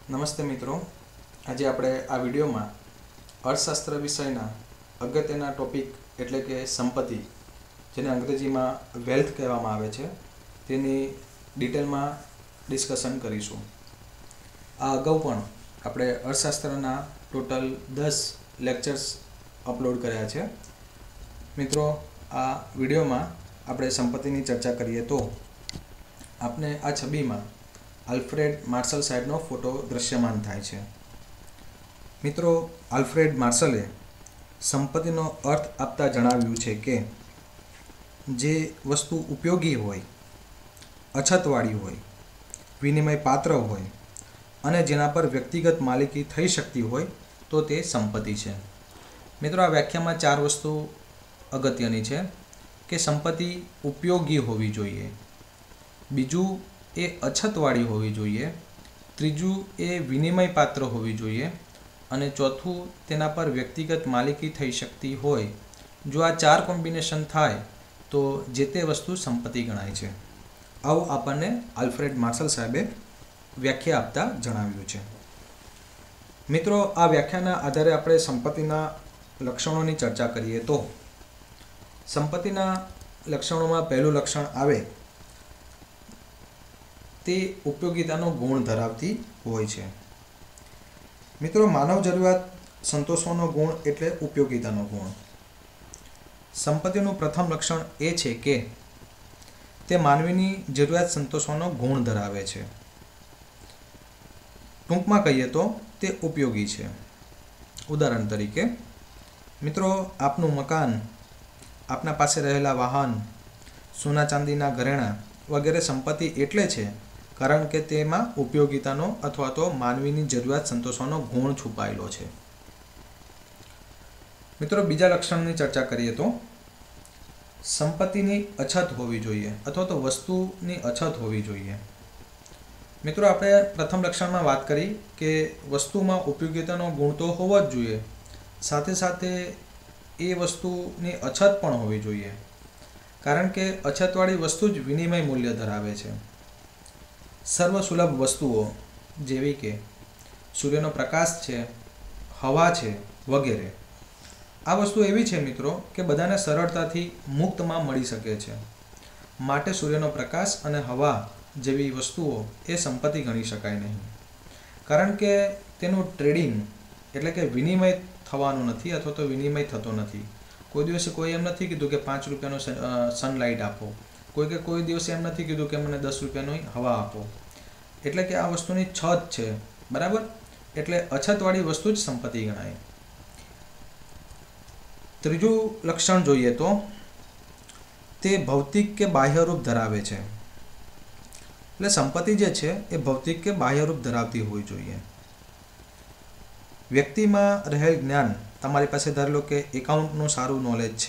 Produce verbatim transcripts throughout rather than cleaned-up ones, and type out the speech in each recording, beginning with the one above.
નમસ્તે મિત્રો, આજે આપણે આ વિડીયોમાં અર્થશાસ્ત્ર વિષયના અગત્યના ટોપિક એટલે કે સંપત્તિ, જેને અંગ્રેજીમાં વેલ્થ કહેવામાં આવે છે, તેની ડિટેલમાં ડિસ્કશન કરીશું. આ અગાઉ પણ આપણે અર્થશાસ્ત્રના ટોટલ દસ લેક્ચર્સ અપલોડ કર્યા છે. મિત્રો, આ વિડીયોમાં આપણે સંપત્તિની ચર્ચા કરીએ તો આપને આ છબીમાં આલ્ફ્રેડ માર્શલ સાહેબનો ફોટો દ્રશ્યમાન થાય છે. મિત્રો, આલ્ફ્રેડ માર્શલે સંપત્તિનો અર્થ આપતા જણાવ્યું છે કે જે વસ્તુ ઉપયોગી હોય, અછતવાળી હોય, વિનિમય પાત્ર હોય અને જેના પર વ્યક્તિગત માલિકી થઈ શકતી હોય તો તે સંપત્તિ છે. મિત્રો, આ વ્યાખ્યામાં ચાર વસ્તુ અગત્યની છે કે સંપત્તિ ઉપયોગી હોવી જોઈએ, બીજું એ અછતવાળી હોવી જોઈએ, ત્રીજું એ વિનિમય પાત્ર હોવી જોઈએ અને ચોથું તેના પર વ્યક્તિગત માલિકી થઈ શકતી હોય. જો આ ચાર કોમ્બિનેશન થાય તો જે તે વસ્તુ સંપત્તિ ગણાય છે. આવું આપણને આલ્ફ્રેડ માર્શલ સાહેબે વ્યાખ્યા આપતા જણાવ્યું છે. મિત્રો, આ વ્યાખ્યાના આધારે આપણે સંપત્તિના લક્ષણોની ચર્ચા કરીએ તો સંપત્તિના લક્ષણોમાં પહેલું લક્ષણ આવે તે ઉપયોગિતાનો ગુણ ધરાવતી હોય છે. મિત્રો, માનવ જરૂરિયાત સંતોષવાનો ગુણ એટલે ઉપયોગિતાનો ગુણ. સંપત્તિનું પ્રથમ લક્ષણ એ છે કે તે માનવીની જરૂરિયાત સંતોષવાનો ગુણ ધરાવે છે. ટૂંકમાં કહીએ તો તે ઉપયોગી છે. ઉદાહરણ તરીકે, મિત્રો, આપનું મકાન, આપના પાસે રહેલા વાહન, સોના ચાંદીના ઘરેણાં વગેરે સંપત્તિ એટલે છે કારણ કે તેમાં ઉપયોગિતાનો અથવા તો માનવીની જરૂરિયાત સંતોષવાનો ગુણ છુપાયેલો છે. મિત્રો, બીજા લક્ષણની ચર્ચા કરીએ તો સંપત્તિની અછત હોવી જોઈએ અથવા તો વસ્તુની અછત હોવી જોઈએ. મિત્રો, આપણે પ્રથમ લક્ષણમાં વાત કરી કે વસ્તુમાં ઉપયોગિતાનો ગુણ તો હોવો જ જોઈએ, સાથે સાથે એ વસ્તુની અછત પણ હોવી જોઈએ કારણ કે અછતવાળી વસ્તુ જ વિનિમય મૂલ્ય ધરાવે છે. સર્વસુલભ વસ્તુઓ જેવી કે સૂર્યનો પ્રકાશ છે, હવા છે વગેરે, આ વસ્તુ એવી છે મિત્રો કે બધાને સરળતાથી મુક્તમાં મળી શકે છે. માટે સૂર્યનો પ્રકાશ અને હવા જેવી વસ્તુઓ એ સંપત્તિ ગણી શકાય નહીં કારણ કે તેનું ટ્રેડિંગ એટલે કે વિનિમય થવાનું નથી અથવા તો વિનિમય થતો નથી. કોઈ દિવસે કોઈ એમ નથી કીધું કે પાંચ રૂપિયાનો સનલાઇટ આપો, કોઈ કે કોઈ દિવસે એમ નથી કીધું કે મને દસ રૂપિયાની હવા આપો. એટલે કે આ વસ્તુની છત છે, બરાબર? એટલે અછતવાળી વસ્તુ જ સંપત્તિ ગણાય. ત્રીજું લક્ષણ જોઈએ તો તે ભૌતિક કે બાહ્ય રૂપ ધરાવે છે. એટલે સંપત્તિ જે છે એ ભૌતિક કે બાહ્ય રૂપ ધરાવતી હોવી જોઈએ. વ્યક્તિમાં રહેલ જ્ઞાન, તમારી પાસે ધારી લો કે એકાઉન્ટનું સારું નોલેજ છે,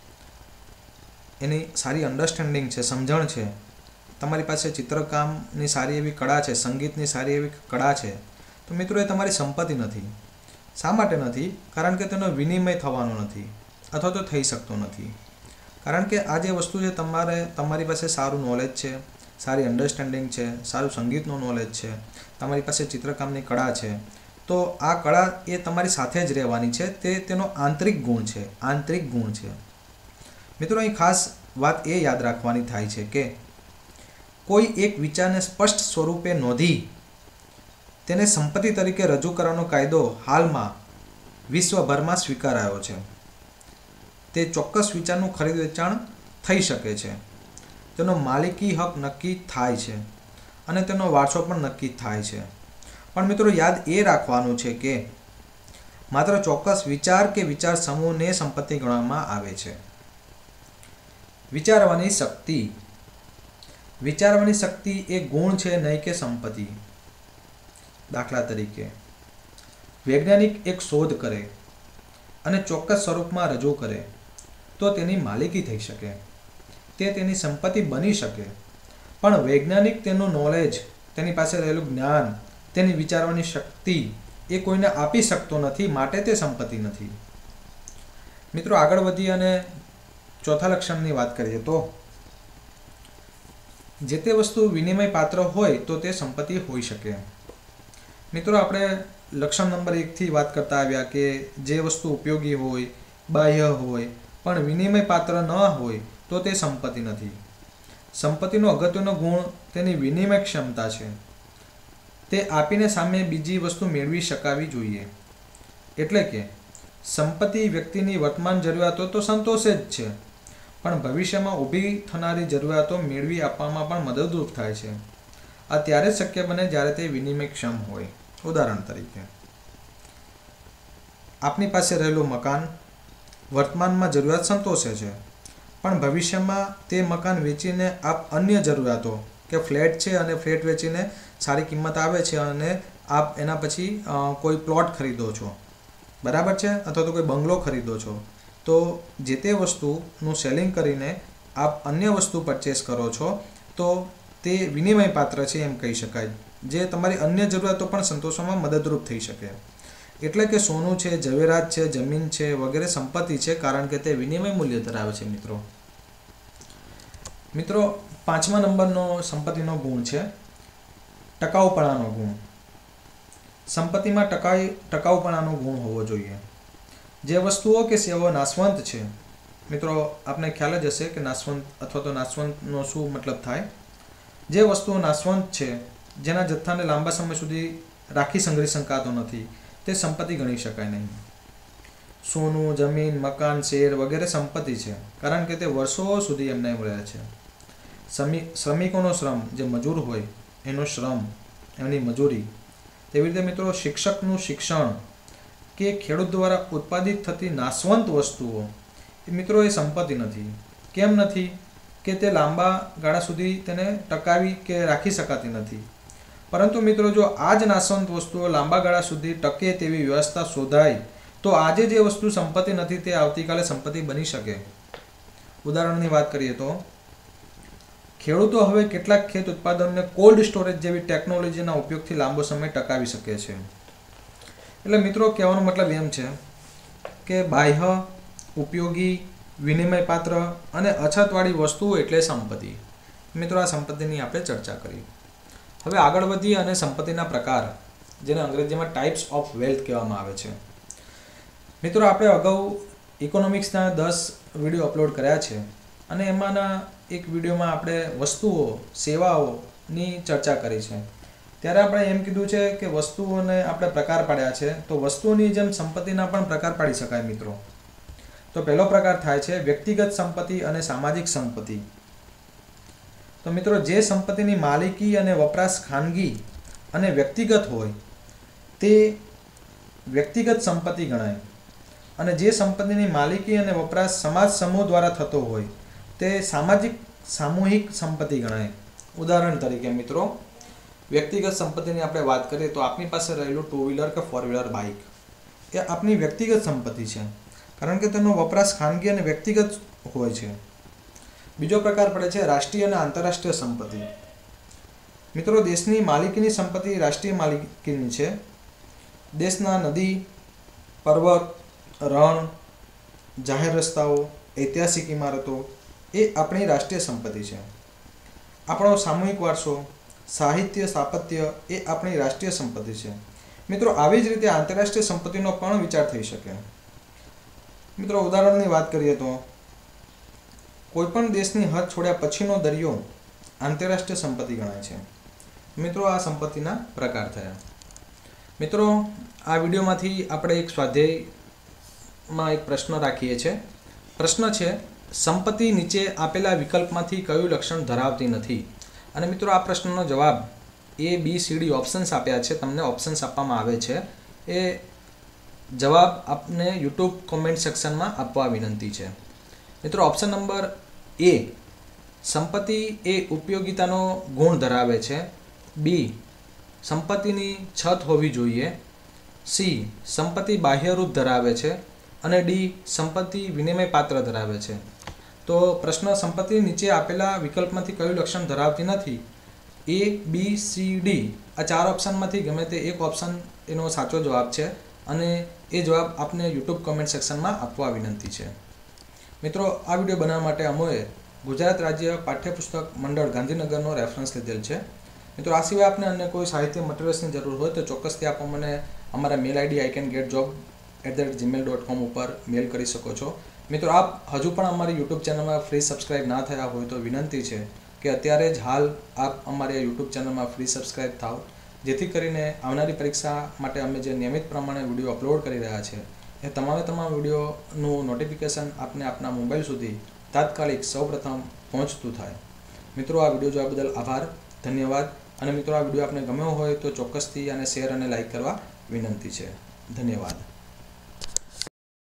એની સારી અન્ડરસ્ટેન્ડિંગ છે, સમજણ છે, તમારી પાસે ચિત્રકામની સારી એવી કળા છે, સંગીતની સારી એવી કળા છે, તો મિત્રો એ તમારી સંપત્તિ નથી. શા માટે નથી? કારણ કે તેનો વિનિમય થવાનો નથી અથવા તો થઈ શકતો નથી. કારણ કે આ જે વસ્તુ છે, તમારે તમારી પાસે સારું નોલેજ છે, સારી અન્ડરસ્ટેન્ડિંગ છે, સારું સંગીતનું નોલેજ છે, તમારી પાસે ચિત્રકામની કળા છે, તો આ કળા એ તમારી સાથે જ રહેવાની છે. તે તેનો આંતરિક ગુણ છે, આંતરિક ગુણ છે. મિત્રો, અહીં ખાસ વાત એ યાદ રાખવાની થાય છે કે કોઈ એક વિચારને સ્પષ્ટ સ્વરૂપે નોંધી તેને સંપત્તિ તરીકે રજૂ કરવાનો કાયદો હાલમાં વિશ્વભરમાં સ્વીકારાયો છે. તે ચોક્કસ વિચારનું ખરીદ વેચાણ થઈ શકે છે, તેનો માલિકી હક નક્કી થાય છે અને તેનો વારસો પણ નક્કી થાય છે. પણ મિત્રો, યાદ એ રાખવાનું છે કે માત્ર ચોક્કસ વિચાર કે વિચાર સમૂહને સંપત્તિ ગણવામાં આવે છે. વિચારવાની શક્તિ, વિચારવાની શક્તિ એ ગુણ છે, નહીં કે સંપત્તિ. દાખલા તરીકે, વૈજ્ઞાનિક એક શોધ કરે અને ચોક્કસ સ્વરૂપમાં રજૂ કરે તો તેની માલિકી થઈ શકે, તે તેની સંપત્તિ બની શકે. પણ વૈજ્ઞાનિક તેનું નોલેજ, તેની પાસે રહેલું જ્ઞાન, તેની વિચારવાની શક્તિ એ કોઈને આપી શકતો નથી, માટે તે સંપત્તિ નથી. મિત્રો, આગળ વધી અને ચોથા લક્ષણની વાત કરીએ તો જે તે વસ્તુ વિનિમય પાત્ર હોય તો તે સંપત્તિ હોઈ શકે. મિત્રો આપણે લક્ષણ નંબર એકથી વાત કરતા આવ્યા કે જે વસ્તુ ઉપયોગી હોય, બાહ્ય હોય પણ વિનિમય પાત્ર ન હોય તો તે સંપત્તિ નથી. સંપત્તિનો અગત્યનો ગુણ તેની વિનિમય ક્ષમતા છે. તે આપીને સામે બીજી વસ્તુ મેળવી શકાવી જોઈએ. એટલે કે સંપત્તિ વ્યક્તિની વર્તમાન જરૂરિયાતો તો સંતોષે જ છે, પણ ભવિષ્યમાં ઊભી થનારી જરૂરિયાતો મેળવી આપવામાં પણ મદદરૂપ થાય છે. આ ત્યારે જ શક્ય બને જ્યારે તે વિનિમયક્ષમ હોય. ઉદાહરણ તરીકે, આપની પાસે રહેલું મકાન વર્તમાનમાં જરૂરિયાત સંતોષે છે, પણ ભવિષ્યમાં તે મકાન વેચીને આપ અન્ય જરૂરિયાતો કે ફ્લેટ છે અને ફ્લેટ વેચીને સારી કિંમત આવે છે અને આપ એના પછી કોઈ પ્લોટ ખરીદો છો, બરાબર છે, અથવા તો કોઈ બંગલો ખરીદો છો, તો જે તે વસ્તુનું સેલિંગ કરીને આપ અન્ય વસ્તુ પરચેસ કરો છો તો તે વિનિમય પાત્ર છે એમ કહી શકાય, જે તમારી અન્ય જરૂરિયાતો પણ સંતોષવામાં મદદરૂપ થઈ શકે. એટલે કે સોનું છે, ઝવેરાત છે, જમીન છે વગેરે સંપત્તિ છે, કારણ કે તે વિનિમય મૂલ્ય ધરાવે છે. મિત્રો મિત્રો પાંચમા નંબરનો સંપત્તિનો ગુણ છે ટકાઉપણાનો ગુણ. સંપત્તિમાં ટકાઈ ટકાઉપણાનો ગુણ હોવો જોઈએ. જે વસ્તુઓ કે સેવાઓ નાશવંત છે, મિત્રો આપને ખ્યાલ જ હશે કે નાશવંત અથવા તો નાશવંતનો શું મતલબ થાય. જે વસ્તુઓ નાશવંત છે, જેના જથ્થાને લાંબા સમય સુધી રાખી સંગ્રહી શકાતો નથી, તે સંપત્તિ ગણી શકાય નહીં. સોનું, જમીન, મકાન, શેર વગેરે સંપત્તિ છે, કારણ કે તે વર્ષો સુધી એમને એમ રહે છે. શ્રમિક શ્રમિકોનો શ્રમ, જે મજૂર હોય એનો શ્રમ, એમની મજૂરી. તેવી રીતે મિત્રો શિક્ષકનું શિક્ષણ કે ખેડૂત દ્વારા ઉત્પાદિત થતી નાશવંત વસ્તુઓ એ મિત્રો એ સંપત્તિ નથી. કેમ નથી? કે તે લાંબા ગાળા સુધી તેને ટકાવી કે રાખી શકાતી નથી. પરંતુ મિત્રો જો આ જ નાશવંત વસ્તુઓ લાંબા ગાળા સુધી ટકે તેવી વ્યવસ્થા શોધાય તો આજે જે વસ્તુ સંપત્તિ નથી તે આવતીકાલે સંપત્તિ બની શકે. ઉદાહરણની વાત કરીએ તો ખેડૂતો હવે કેટલાક ખેત ઉત્પાદનને કોલ્ડ સ્ટોરેજ જેવી ટેકનોલોજીના ઉપયોગથી લાંબો સમય ટકાવી શકે છે. એટલે મિત્રો કહેવાનો મતલબ એમ છે કે બાહ્ય, ઉપયોગી, વિનિમય પાત્ર અને અછતવાળી વસ્તુઓ એટલે સંપત્તિ. મિત્રો આ સંપત્તિની આપણે ચર્ચા કરી. હવે આગળ વધીએ અને સંપત્તિના પ્રકાર, જેને અંગ્રેજીમાં ટાઈપ્સ ઓફ વેલ્થ કહેવામાં આવે છે. મિત્રો આપણે અગાઉ ઇકોનોમિક્સના દસ વિડીયો અપલોડ કર્યા છે અને એમાંના એક વિડીયોમાં આપણે વસ્તુઓ, સેવાઓની ચર્ચા કરી છે. ત્યારે આપણે એમ કીધું છે કે વસ્તુઓને આપણે પ્રકાર પાડ્યા છે, તો વસ્તુઓની જેમ સંપત્તિના પણ પ્રકાર પાડી શકાય. મિત્રો તો પહેલો પ્રકાર થાય છે વ્યક્તિગત સંપત્તિ અને સામાજિક સંપત્તિ. તો મિત્રો જે સંપત્તિની માલિકી અને વપરાશ ખાનગી અને વ્યક્તિગત હોય તે વ્યક્તિગત સંપત્તિ ગણાય, અને જે સંપત્તિની માલિકી અને વપરાશ સમાજ સમૂહ દ્વારા થતો હોય તે સામાજિક સામૂહિક સંપત્તિ ગણાય. ઉદાહરણ તરીકે મિત્રો વ્યક્તિગત સંપત્તિની આપણે વાત કરીએ તો આપની પાસે રહેલું ટુ વ્હીલર કે ફોર વ્હીલર બાઇક એ આપની વ્યક્તિગત સંપત્તિ છે, કારણ કે તેનો વપરાશ ખાનગી અને વ્યક્તિગત હોય છે. બીજો પ્રકાર પડે છે રાષ્ટ્રીય અને આંતરરાષ્ટ્રીય સંપત્તિ. મિત્રો દેશની માલિકીની સંપત્તિ રાષ્ટ્રીય માલિકીની છે. દેશના નદી, પર્વત, રણ, જાહેર રસ્તાઓ, ઐતિહાસિક ઇમારતો એ આપણી રાષ્ટ્રીય સંપત્તિ છે. આપણો સામૂહિક વારસો, સાહિત્ય, સ્થાપત્ય એ આપણી રાષ્ટ્રીય સંપત્તિ છે. મિત્રો આવી જ રીતે આંતરરાષ્ટ્રીય સંપત્તિનો પણ વિચાર થઈ શકે. મિત્રો ઉદાહરણની વાત કરીએ તો કોઈપણ દેશની હદ છોડ્યા પછીનો દરિયો આંતરરાષ્ટ્રીય સંપત્તિ ગણાય છે. મિત્રો આ સંપત્તિના પ્રકાર થયા. મિત્રો આ વિડીયોમાંથી આપણે એક સ્વાધ્યાયમાં એક પ્રશ્ન રાખીએ છીએ. પ્રશ્ન છે સંપત્તિ નીચે આપેલા વિકલ્પમાંથી કયું લક્ષણ ધરાવતી નથી? અને મિત્રો આ પ્રશ્નનો જવાબ A B C D options આપ્યા છે, તમને ઓપ્શન્સ આપવામાં આવે છે. એ જવાબ આપને યુટ્યુબ કોમેન્ટ સેક્શનમાં આપવા વિનંતી છે. મિત્રો ઓપ્શન નંબર એ સંપત્તિ એ ઉપયોગિતાનો ગુણ ધરાવે છે. બી સંપત્તિની છત હોવી જોઈએ. સી સંપત્તિ બાહ્ય રૂપ ધરાવે છે. અને ડી સંપત્તિ વિનિમય પાત્ર ધરાવે છે. તો પ્રશ્ન સંપત્તિ નીચે આપેલા વિકલ્પમાંથી કયું લક્ષણ ધરાવતી નથી? એ બી સી ડી આ ચાર ઓપ્શનમાંથી ગમે તે એક ઓપ્શન એનો સાચો જવાબ છે, અને એ જવાબ આપને યુટ્યુબ કમેન્ટ સેક્શનમાં આપવા વિનંતી છે. મિત્રો આ વિડીયો બનાવવા માટે અમોએ ગુજરાત રાજ્ય પાઠ્યપુસ્તક મંડળ ગાંધીનગરનો રેફરન્સ લીધેલ છે. મિત્રો આ સિવાય આપને અન્ય કોઈ સાહિત્ય મટીરિયલ્સની જરૂર હોય તો ચોક્કસથી આપ મને અમારા mail ID I can get job at the rate Gmail dot com ઉપર મેલ કરી શકો છો. મિત્રો આપ હજુ પણ અમારી યુટ્યુબ ચેનલમાં ફ્રી સબસ્ક્રાઇબ ના થયા હોય તો વિનંતી છે કે અત્યારે જ હાલ આપ અમારી યુટ્યુબ ચેનલમાં ફ્રી સબસ્ક્રાઇબ થાઓ, જેથી કરીને આવનારી પરીક્ષા માટે અમે જે નિયમિત પ્રમાણે વિડીયો અપલોડ કરી રહ્યા છે એ તમામે તમામ વિડીયોનું નોટિફિકેશન આપને આપના મોબાઈલ સુધી તાત્કાલિક સૌપ્રથમ પહોંચતું થાય. મિત્રો આ વિડીયો જોવા બદલ આભાર, ધન્યવાદ. અને મિત્રો આ વિડીયો આપને ગમ્યો હોય તો ચોક્કસથી આને શેર અને લાઇક કરવા વિનંતી છે. ધન્યવાદ.